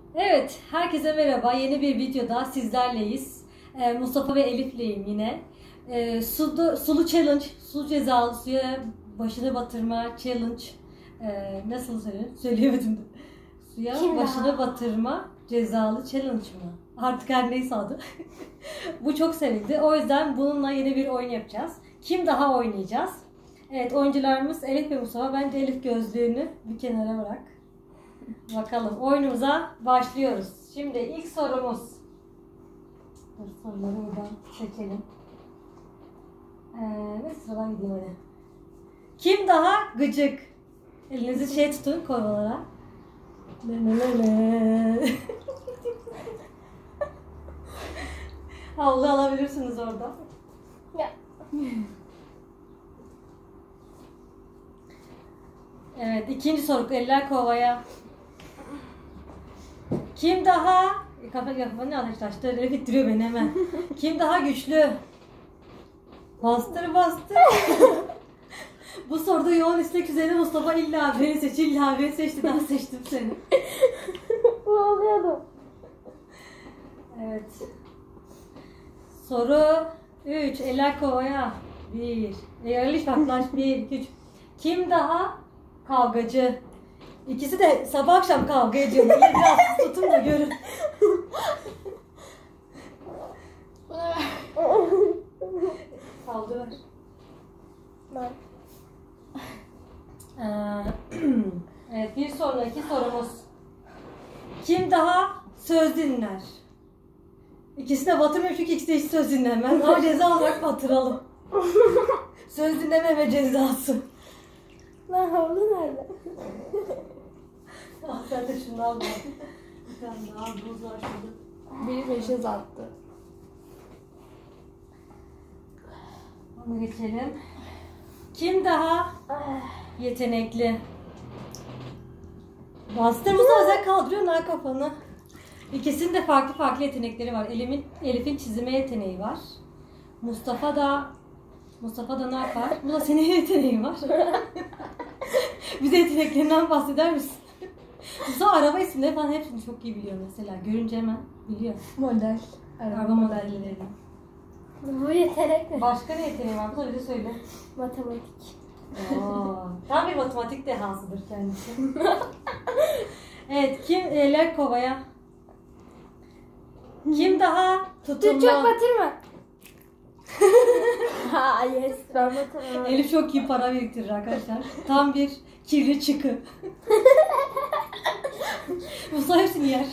Evet, herkese merhaba. Yeni bir videoda sizlerleyiz. Mustafa ve Elif'leyim yine. Sulu challenge, su cezalı suya başını batırma challenge. Nasıl söyleyeyim? Söyleyemedim de. Suya başını batırma cezalı challenge mı? Artık her neyse adı. Bu çok sevildi. O yüzden bununla yeni bir oyun yapacağız. Kim daha oynayacağız? Evet, oyuncularımız Elif ve Mustafa. Bence Elif gözlüğünü bir kenara bırak. Bakalım oyunumuza başlıyoruz. Şimdi ilk sorumuz. Dur, soruları buradan çekelim. Ve sıradan gideyim hadi. Kim daha gıcık? Elinizi tutun kovalara. Havlu alabilirsiniz orada. Ya. Evet, ikinci soru. Eller kovaya. Kim daha... Kafanı arkadaşlar. Elif ittiriyor beni hemen. Kim daha güçlü? Bastır. Bu soruda yoğun istek üzerine Mustafa illa beni seçti. Ben seçtim seni. Bu oluyordu. Evet. Soru 3. Eller kovaya. 1. Yarış baklaş 1, 2, 3. Kim daha kavgacı? İkisi de sabah akşam kavga ediyorlar. Biraz tutun da görün. Buna ver. Kaldı ver. Ben. Evet, bir sonraki sorumuz. Kim daha söz dinler? İkisi de batırmıyor çünkü ikisi de hiç söz dinlemez. Ama ceza olarak batıralım. Söz dinlememe cezası. Lan havlu nerede? Sen de şunu al. Bir tane daha buz var şurada. Biri meşez attı. Onu geçelim. Kim daha yetenekli? Bastırımızı özel kaldırıyorsun kafanı. İkisinin de farklı yetenekleri var. Elif'in çizime yeteneği var. Mustafa da ne yapar? Bu da senin yeteneğin var. Bize yeteneklerinden bahseder misin? Mustafa araba isimleri falan hepsini çok iyi biliyor mesela. Görünce hemen biliyor. Model. Araba modellerini. Bu yetenek mi? Başka ne yeteneği var? Bu da bize söyle. Matematik. Tam bir matematik dehasıdır kendisi. Evet, eller kovaya. Kim daha tutumlu? Çok batırma. Ha yes, ben batırmam. Elif çok iyi para biriktirir arkadaşlar. Tam bir kirli çıkı. Musa hepsini yer.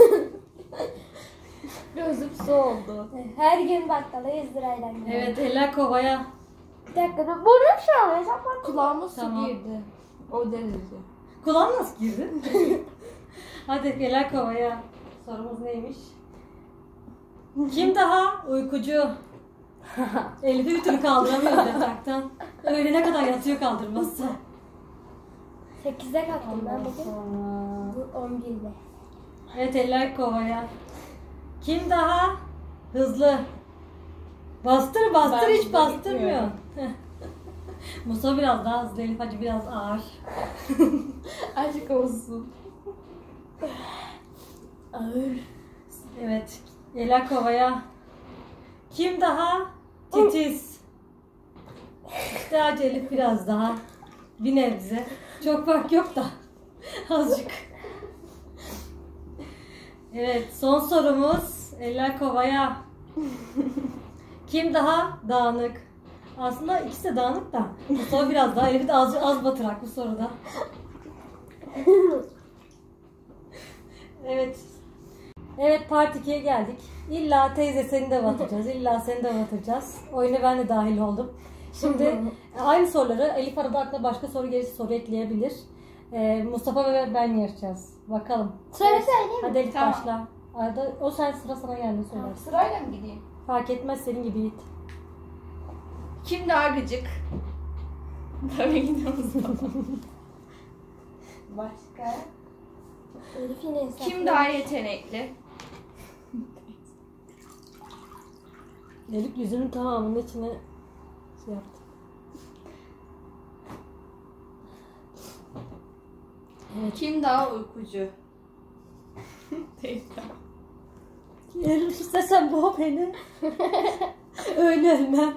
Gözüm su oldu. Her gün bakkala 100 lirayla gidiyorum. Evet, eller kovaya. Bir dakika, burnum şu an. Kulağıma su Tamam. girdi. O derece. Kulağın nasıl girdi? Hadi eller kovaya. Sorumuz neymiş? Kim daha uykucu? Elif'i bir türlü kaldıramıyor yataktan. Öğlene kadar yatıyor kaldırmazsa. 8'e kalktım ben bugün. Sonra... Bu 11'de. Evet, eller kovaya. Kim daha hızlı? Bastır Ben hiç hızlı bastırmıyor. gitmiyorum. Musa biraz daha hızlı, Elif acı biraz ağır. Aşk olsun. Ağır. Evet, eller kovaya. Kim daha titiz? İşte acı Elif biraz daha. Bir nebze. Çok fark yok da. Azıcık. Evet, son sorumuz. Eller kovaya. Kim daha dağınık? Aslında ikisi de dağınık da. Mustafa biraz daha, Elif'i de az batırak bu soruda. Evet. Evet, part 2'ye geldik. İlla teyze seni de batıracağız. İlla seni de batıracağız. Oyuna ben de dahil oldum. Şimdi aynı soruları Elif arada aklına başka soru gelirse soru ekleyebilir. Mustafa ve ben yarışacağız. Bakalım. Söyleyeyim mi? Hadi Elif Tamam. başla. Arada o sıra sana geldi söylersin. Sırayla mı gideyim? Fark etmez, senin gibi Yiğit. Kim daha gıcık? Tabii ki de Mustafa. Başka? Elif yine insan. Kim daha yetenekli? Elif yüzünün tamamının içine şey yaptı. Kim daha uykucu? Teyzem. Elif istesem boğ beni. Öyle ölmem.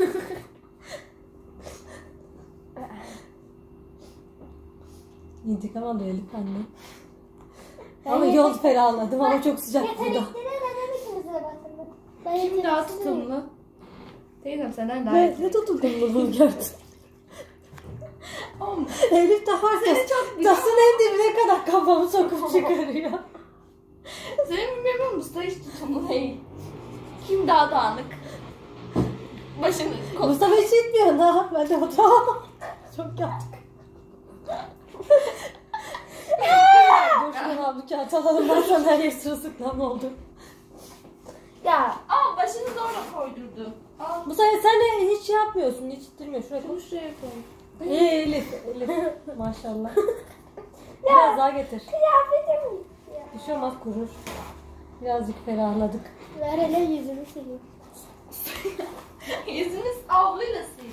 İntikam alıyor Elif anne. Ama yol ferahladım ama çok sıcak burada. Yetenekleri neden ikimize batırdık? Ben Kim daha yeteneksiz tutumlu? Teyzem senden daha Ne yetenekli. tutuldum gördün. Ama Elif de var ya. Tasın en dibine kadar kafamı sokup çıkarıyor. senin bilmiyorum ama Mustafa hiç tutumlu değil. Kim daha dağınık? Başını Mustafa hiç gitmiyor daha. Ben de oturamam. Çok yaptık. Dur şunu abi kağıt alalım. Ben sana her yer sırılsıklam oldu. Ya Aa başını zorla koydurdu. Al. Bu sefer sen de hiç şey yapmıyorsun. Hiç ittirmiyor. Şuraya koy. Şuraya koy. Elif. Maşallah. Biraz daha getir. kıyafetim. Bir şey olmaz kurur. Birazcık ferahladık. Ver hele yüzümü sileyim. Yüzünüz avluyla sil.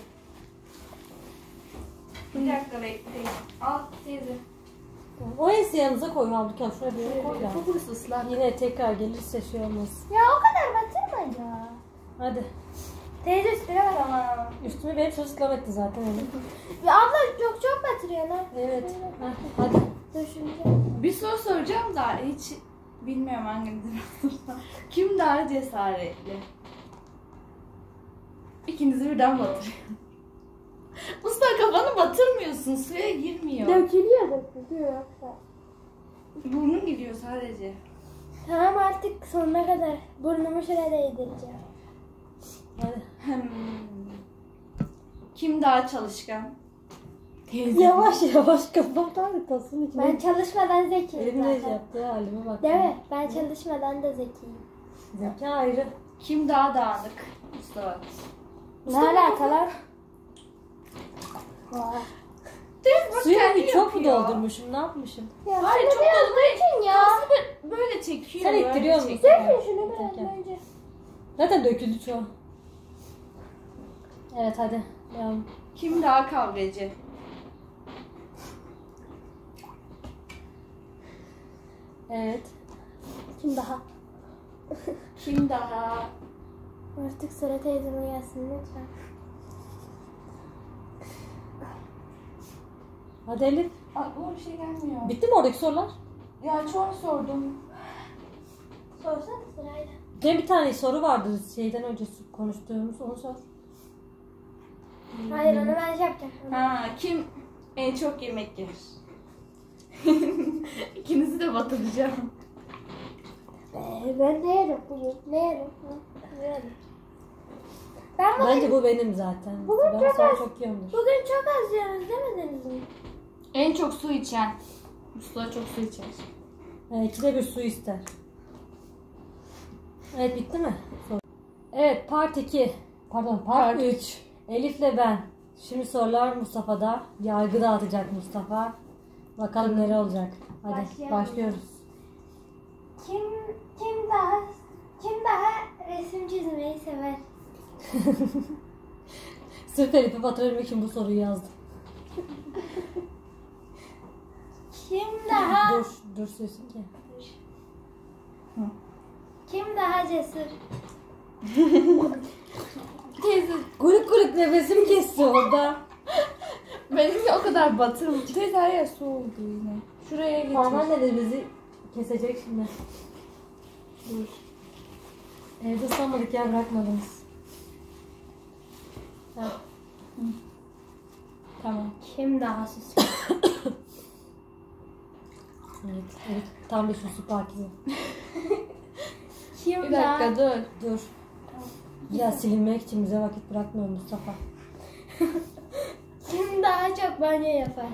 Bir dakika bekleyin. Al teyze. O ensi yanınıza koy halbuki. Şuraya bir yere koy ya. Çok burası ıslak. Yine tekrar gelirse şey olmaz. Ya o kadar batırma ya. Hadi. Teyze üstüne bak ama. Üstümü benim çocuklar etti zaten Elif. Ya abla çok batırıyor lan. Evet. Heh, hadi. Dur şimdi. Bir soru soracağım da hiç bilmiyorum hanginizi soracağım. Kim daha cesaretli? İkinizi birden batırıyor. Usta kafanı batırmıyorsun. Suya girmiyor. Dökülüyor yoksa. Burnun gidiyor sadece. Tamam artık sonuna kadar burnumu şöyle değdireceğim. Hadi. Kim daha çalışkan? Teyze. Yavaş yavaş kafam tasın içine. Ben çalışmadan zekiyim Elimle zaten. yaptığı halime bak. Değil mi? Ben çalışmadan da zekiyim. Zeka ayrı. Kim daha dağınık? Mustafa. Ne alakalar? Vay. Teyze bak Suyu kendi çok mu yapıyor. doldurmuşum? Ne yapmışım? Ya Hayır şunu çok biraz dolu değil. dökün ya. Aslında böyle çekiyor. Sen böyle ittiriyor musun? çekiyor. Dökün şunu biraz Peki. önce. Zaten döküldü çoğu. Evet hadi. Devam. Kim daha kavgacı? Evet. Kim daha? Kim daha? Artık sıra teyzeme gelsin lütfen. Hadi Elif. Aklıma bir şey gelmiyor. Bitti mi oradaki sorular? Ya çok sordum. Sorsana sırayla. Benim bir tane soru vardı şeyden önce konuştuğumuz. Onu sor. Hayır onu ben şey yapacağım. Ha, kim en çok yemek yer? İkinizi de batıracağım. Ben ne yerim bugün? Ne yerim? Ne yerim? Ben bugün, Bence bu benim zaten. Bugün Ben çok sana az- çok yiyorumdur. bugün çok az yiyoruz demediniz mi? En çok su içen. Mustafa çok su içer. İkide bir su ister. Evet bitti mi? Sor. Evet part 2. Pardon part Part 3. Elif'le ben. Şimdi sorular Mustafa'da. Yargı dağıtacak Mustafa. Bakalım nere olacak. Hadi Başlayalım. başlıyoruz. Kim daha resim çizmeyi sever? Sırf Elif'i batırabilmek için bu soruyu yazdım. Kim daha Dur söylesin ki. kim daha cesur? Teyze Kuyruk kuyruk nefesimi kesti orada. benim o kadar batırım. Teyze her yer su oldu yine. Şuraya getir. Parmağın de bizi kesecek şimdi. Dur. Evde ıslanmadık yer bırakmadınız. Ha. Tamam. Kim daha süslü? Evet. Tam bir süslü Pakize. Kim Bir daha dakika dur. Dur. Ya silinmek için bize vakit bırakmıyor Mustafa. kim daha çok banyo yapar?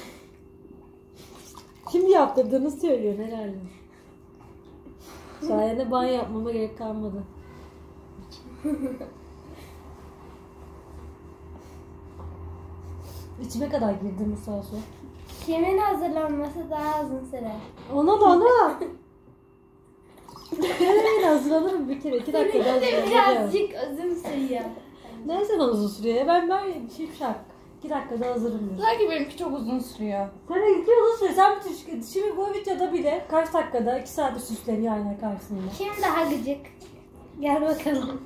Şimdi yaptırdığını söylüyor herhalde. Sayende banyo yapmama gerek kalmadı. İçime kadar girdi Mustafa su. Kimin hazırlanması daha uzun sürer? Ona da ona. Evet hazırlanırım bir kere. 2 dakika hazırlanırım. Birazcık uzun sürüyor. Neyse uzun sürüyor. Ben şipşak. 2 dakikada hazırım diyor. Sanki benimki çok uzun sürüyor. Sen 2 uzun süre. Sen şimdi bu videoda bile kaç dakikada 2 saat süsleniyor ayna karşısında. Kim daha gıcık? Gel bakalım.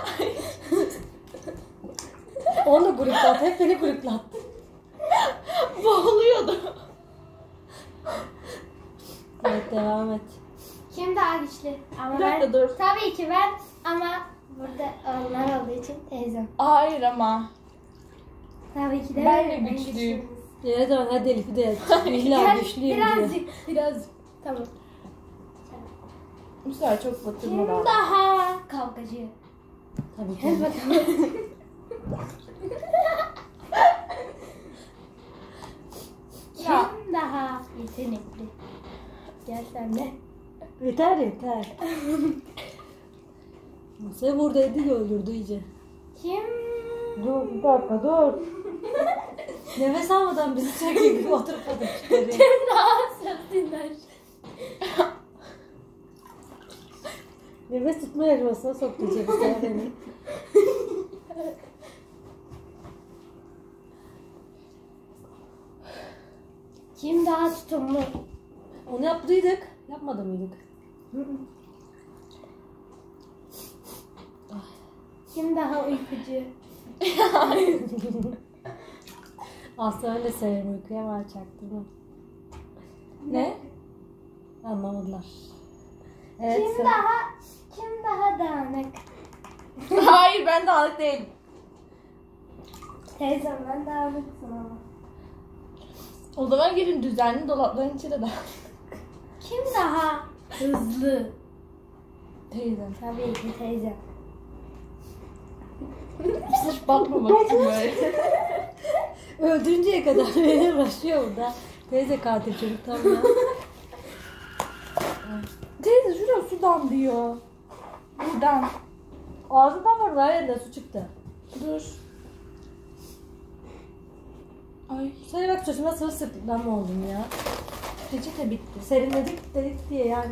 Onu da gruplat. Hep beni gruplat. Boğuluyordu. Evet devam et. Kim daha güçlü? Ama Bir dakika, dur. Tabii ki ben ama burada onlar olduğu için teyzem. Hayır ama. Tabii ki de Ben de en güçlüyüm. güçlümüz. Evet tamam hadi Elif'i de İlla Gel, güçlüyüm diyor. birazcık. Tamam. Bu sefer çok Kim batırmadan. daha kavgacı? Tabii Gel ki. bakalım. Ya. Kim daha yetenekli? Gel sen de. Yeter yeter. Sen buradaydı ya öldürdü iyice. Kim? Dur bir dakika dur. Nefes almadan bizi çekiyor gibi oturup çıkarıyor. Kim daha sırtınlar? Nefes tutma yarışmasına soktu cebine beni. Kim daha tutumlu? Onu yaptıydık. Yapmadı mıydık? Kim daha uykucu? Aslında öyle severim uykuya var çaktırma. Ne? Anlamadılar. Evet. Kim daha dağınık? Hayır, ben dağınık değilim. Teyzem ben dağınıksın ama. O zaman gelin düzenli dolapların içine de. Kim daha hızlı? Teyzem. Tabii ki teyzem. Sırf bakmamak için böyle. Öldürünceye kadar beni uğraşıyor burada. Teyze katil çocuk tam ya. Teyze şuraya su damlıyor. Buradan. Ağzından var her yerinde su çıktı. Dur. Ay. Söyle bak çocuğuma sırılsıklam mı oldum ya? Peçete bitti. Serinledik dedik diye yani.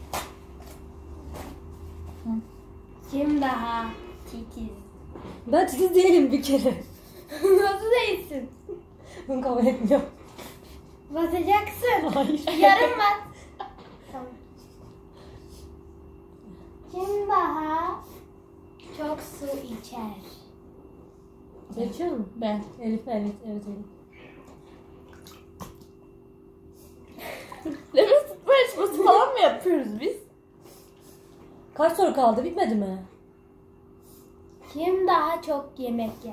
Kim daha titiz? Ben titiz değilim bir kere. Nasıl değilsin? Bunu kabul etmiyorum. Basacaksın. Hayır. Yarım bas. Tamam. Kim daha çok su içer? Geçiyor mu? Ben. Elif evet Elif. Nefes tutma yarışması falan mı yapıyoruz biz? Kaç soru kaldı bitmedi mi? Kim daha çok yemek yer?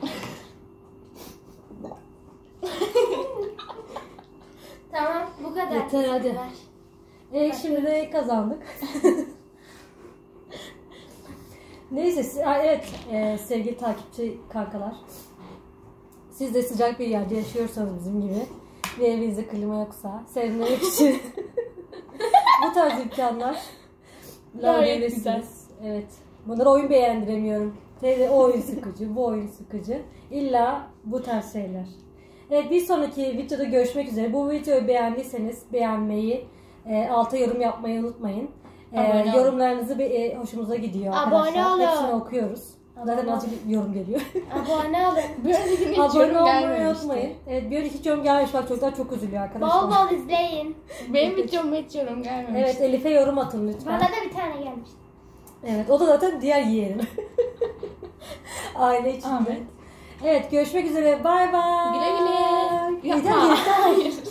Tamam bu kadar. Yeter, hadi. Var. Şimdi de kazandık. Neyse evet sevgili takipçi kankalar. Siz de sıcak bir yerde yaşıyorsanız bizim gibi ve evinizde klima yoksa serinlemek için bu tarz imkanlar Gayet güzel. Evet. Bunlara oyun beğendiremiyorum. Teyze o oyun sıkıcı, bu oyun sıkıcı. İlla bu tarz şeyler. Evet bir sonraki videoda görüşmek üzere. Bu videoyu beğendiyseniz beğenmeyi, alta yorum yapmayı unutmayın. Yorumlarınızı hoşumuza gidiyor Abone arkadaşlar. olun. Hepsini okuyoruz. Zaten azıcık bir yorum geliyor. Abone olun. Bir önceki hiç Abone yorum olmayı gelmemişti. unutmayın. Evet bir hiç yorum gelmemiş. Bak çocuklar çok üzülüyor arkadaşlar. Bol bol izleyin. Benim videoma hiç yorum gelmemişti. Evet Elif'e yorum atın lütfen. Bana da bir tane gelmiş. Evet o da zaten diğer yeğenim. Aile içinde. Ahmet. Evet görüşmek üzere. Bay bay. Güle güle. Yeter Yapma. yeter. Hayır.